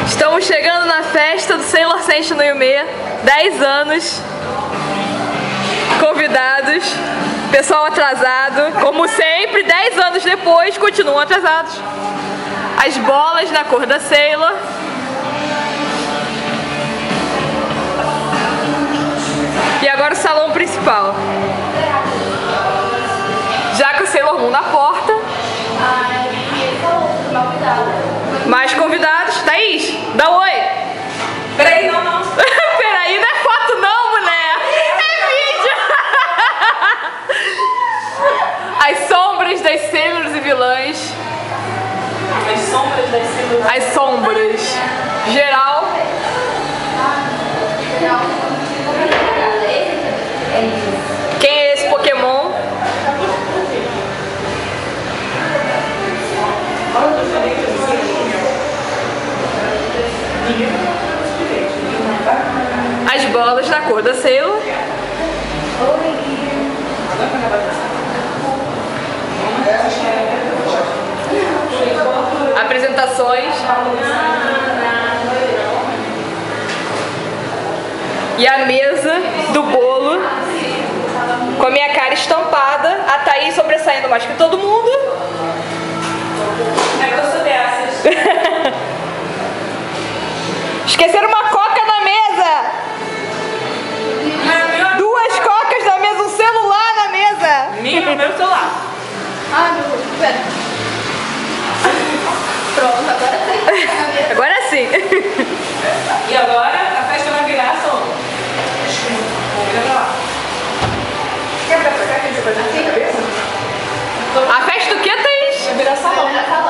Estamos chegando na festa do Senshi no Yume, 10 anos, convidados, pessoal atrasado, como sempre, 10 anos depois, continuam atrasados. As bolas na cor da Sailor. E agora o salão principal. Já com o Sailor Moon na porta. Mais convidados. Thaís, dá um oi. Peraí, não. Peraí, não é foto não, mulher. É vídeo. As sombras das Sailors e vilãs. As sombras das Sailors. As sombras. Geral. Quem é esse Pokémon? As bolas na cor da Sailor. Apresentações. E a mesa do bolo com a minha cara estampada, a Thaís sobressaindo mais que todo mundo. É que eu sou dessas. Esqueceram uma coca na mesa! Duas cocas na mesa, um celular na mesa! Meu celular. Pera. Pronto, agora sim. Agora sim! E agora a festa vai virar som. Vira pra lá. Quer pra cá? Quer dizer, A festa do que, Thaís? vai virar salão.